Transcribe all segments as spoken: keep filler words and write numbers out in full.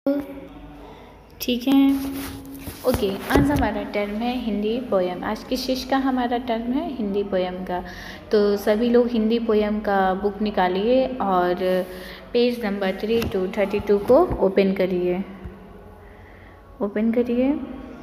ठीक है। ओके, आज हमारा टर्म है हिंदी पोयम। आज किस चीज़ का हमारा टर्म है? हिंदी पोयम का। तो सभी लोग हिंदी पोयम का बुक निकालिए और page number three two thirty two को ओपन करिए ओपन करिए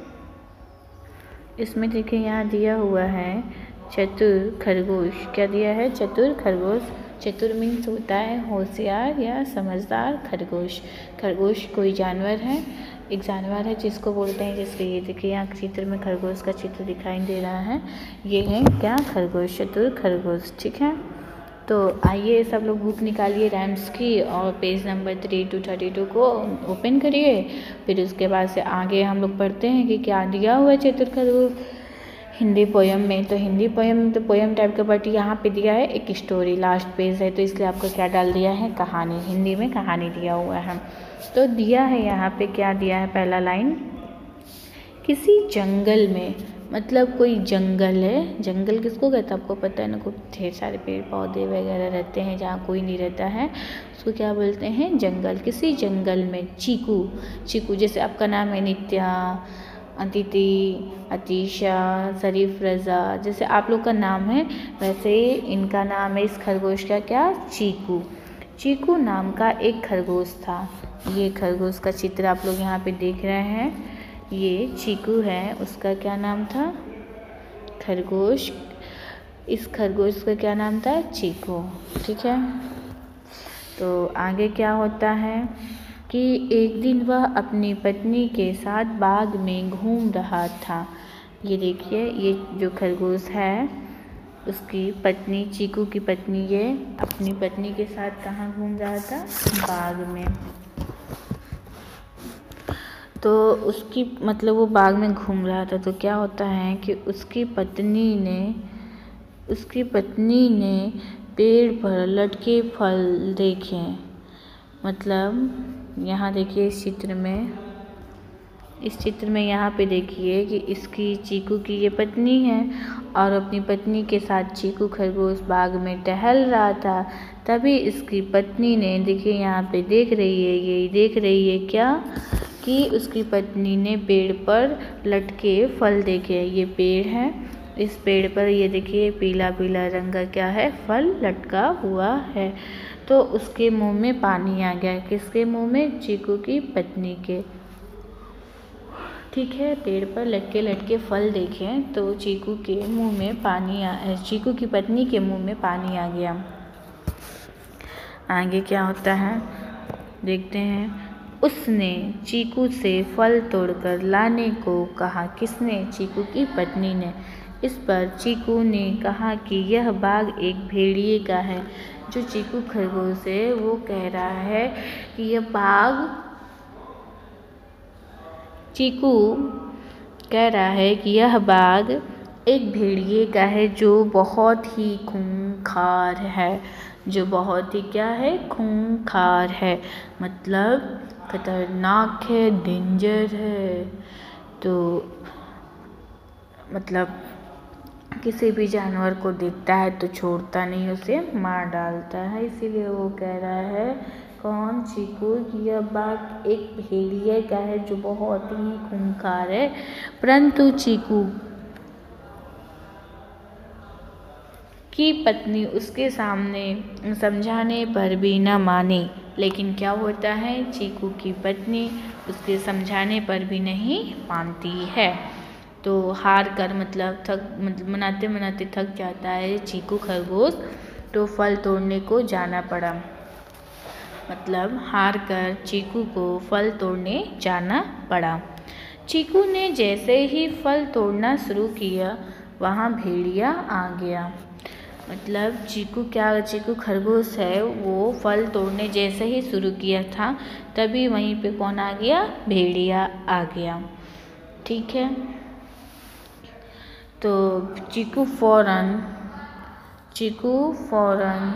इसमें देखिए यहाँ दिया हुआ है चतुर खरगोश। क्या दिया है? चतुर खरगोश। चतुर मीन्स होता है होशियार या समझदार। खरगोश, खरगोश कोई जानवर है, एक जानवर है जिसको बोलते हैं, जिसके ये देखिए यहाँ चित्र में खरगोश का चित्र दिखाई दे रहा है। ये है क्या? खरगोश, चतुर खरगोश। ठीक है, तो आइए सब लोग बुक निकालिए राइम्स की और page number three two thirty two को ओपन करिए। फिर उसके बाद से आगे हम लोग पढ़ते हैं कि क्या दिया हुआ है चतुर खरगोश हिंदी पोयम में। तो हिंदी पोयम तो पोयम टाइप का, बट यहाँ पे दिया है एक स्टोरी, लास्ट पेज है तो इसलिए आपको क्या डाल दिया है? कहानी। हिंदी में कहानी दिया हुआ है। तो दिया है यहाँ पे क्या दिया है? पहला लाइन, किसी जंगल में, मतलब कोई जंगल है। जंगल किसको कहते हैं आपको पता है ना? खूब ढेर सारे पेड़ पौधे वगैरह रहते हैं, जहाँ कोई नहीं रहता है उसको क्या बोलते हैं? जंगल। किसी जंगल में चीकू, चीकू जैसे आपका नाम है नित्या, अदिति, अतीशा, शरीफ, रज़ा, जैसे आप लोग का नाम है वैसे इनका नाम है, इस खरगोश का क्या? चीकू। चीकू नाम का एक खरगोश था। ये खरगोश का चित्र आप लोग यहाँ पे देख रहे हैं। ये चीकू है, उसका क्या नाम था? खरगोश। इस खरगोश का क्या नाम था? चीकू। ठीक है, तो आगे क्या होता है कि एक दिन वह अपनी पत्नी के साथ बाग में घूम रहा था। ये देखिए, ये जो खरगोश है उसकी पत्नी, चीकू की पत्नी, ये अपनी पत्नी के साथ कहाँ घूम रहा था? बाग में। तो उसकी मतलब वो बाग में घूम रहा था, तो क्या होता है कि उसकी पत्नी ने उसकी पत्नी ने पेड़ पर लटके फल देखे। मतलब यहाँ देखिए इस चित्र में इस चित्र में यहाँ पे देखिए कि इसकी चीकू की ये पत्नी है और अपनी पत्नी के साथ चीकू खरगोश बाग में टहल रहा था। तभी इसकी पत्नी ने, देखिए यहाँ पे देख रही है, ये देख रही है क्या कि उसकी पत्नी ने पेड़ पर लटके फल देखे। ये पेड़ है, इस पेड़ पर ये देखिए पीला पीला रंग का क्या है? फल लटका हुआ है। तो उसके मुंह में पानी आ गया। किसके मुंह में? चीकू की पत्नी के। ठीक है, पेड़ पर लटके लटके फल देखे तो चीकू के मुंह में पानी आ चीकू की पत्नी के मुंह में पानी आ गया। आगे क्या होता है देखते हैं। उसने चीकू से फल तोड़कर लाने को कहा। किसने? चीकू की पत्नी ने। इस पर चीकू ने कहा कि यह बाग एक भेड़िए का है। जो चीकू खरगोश है वो कह रहा है कि यह बाग चीकू कह रहा है कि यह बाग एक भेड़िए का है जो बहुत ही खूंखार है। जो बहुत ही क्या है? खूंखार है, मतलब खतरनाक है, डेंजर है। तो मतलब किसी भी जानवर को देखता है तो छोड़ता नहीं, उसे मार डालता है। इसीलिए वो कह रहा है, कौन? चीकू, कि यह बाग एक भेड़िए का है जो बहुत ही खूंखार है। परंतु चीकू की पत्नी उसके सामने समझाने पर भी न मानी। लेकिन क्या होता है? चीकू की पत्नी उसके समझाने पर भी नहीं मानती है। तो हार कर, मतलब थक मतलब मनाते मनाते थक जाता है चीकू खरगोश, तो फल तोड़ने को जाना पड़ा। मतलब हार कर चीकू को फल तोड़ने जाना पड़ा। चीकू ने जैसे ही फल तोड़ना शुरू किया वहाँ भेड़िया आ गया। मतलब चीकू क्या चीकू खरगोश है, वो फल तोड़ने जैसे ही शुरू किया था तभी वहीं पे कौन आ गया? भेड़िया आ गया। ठीक है, तो चीकू फौरन चीकू फौरन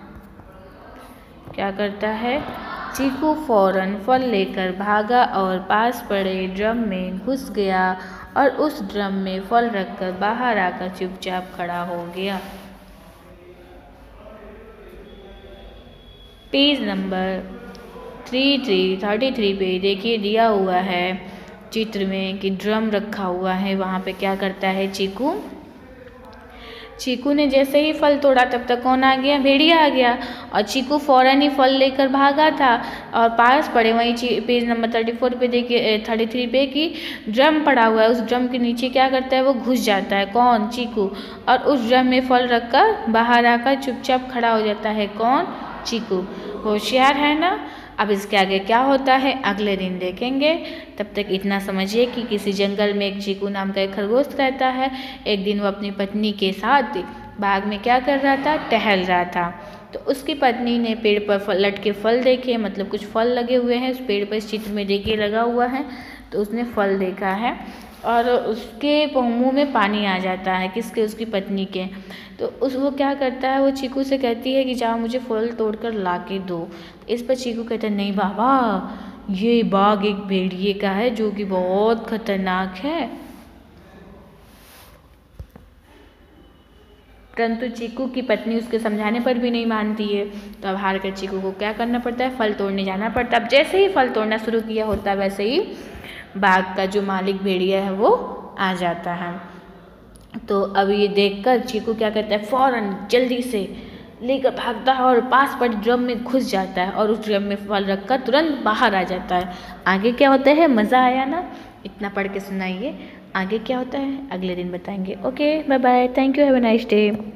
क्या करता है? चीकू फौरन फल लेकर भागा और पास पड़े ड्रम में घुस गया और उस ड्रम में फल रखकर बाहर आकर चुपचाप खड़ा हो गया। Page number three three thirty three पे देखिए दिया हुआ है चित्र में कि ड्रम रखा हुआ है। वहाँ पे क्या करता है चीकू, चीकू ने जैसे ही फल तोड़ा तब तक कौन आ गया, भेड़िया आ गया। और चीकू फौरन ही फल लेकर भागा था और पास पड़े वहीं पेज नंबर थर्टी फोर पे देखिए थर्टी थ्री पे कि ड्रम पड़ा हुआ है। उस ड्रम के नीचे क्या करता है, वो घुस जाता है। कौन, चीकू। और उस ड्रम में फल रखकर बाहर आकर चुपचाप खड़ा हो जाता है। कौन, चीकू। होशियार है ना। अब इसके आगे क्या होता है अगले दिन देखेंगे। तब तक इतना समझिए कि किसी जंगल में एक चीकू नाम का एक खरगोश रहता है। एक दिन वो अपनी पत्नी के साथ बाग में क्या कर रहा था, टहल रहा था। तो उसकी पत्नी ने पेड़ पर फल लटके फल देखे, मतलब कुछ फल लगे हुए हैं उस पेड़ पर, इस चित्र में देखिए लगा हुआ है। तो उसने फल देखा है और उसके मुँह में पानी आ जाता है। किसके, उसकी पत्नी के। तो उस वो क्या करता है, वो चीकू से कहती है कि जाओ मुझे फल तोड़कर ला के दो। इस पर चीकू कहता है नहीं बाबा, ये बाग एक भेड़िए का है जो कि बहुत खतरनाक है। परंतु चीकू की पत्नी उसके समझाने पर भी नहीं मानती है। तो अब हार कर चीकू को क्या करना पड़ता है, फल तोड़ने जाना पड़ता है। अब जैसे ही फल तोड़ना शुरू किया होता है वैसे ही बाग का जो मालिक भेड़िया है वो आ जाता है। तो अब ये देखकर चीकू क्या करता है, फौरन जल्दी से लेकर भागता है और पास पर ड्रम में घुस जाता है और उस ड्रम में फल रखकर तुरंत बाहर आ जाता है। आगे क्या होता है, मज़ा आया ना, इतना पढ़ के सुनाइए। आगे क्या होता है अगले दिन बताएंगे। Okay bye bye, thank you, have a nice day.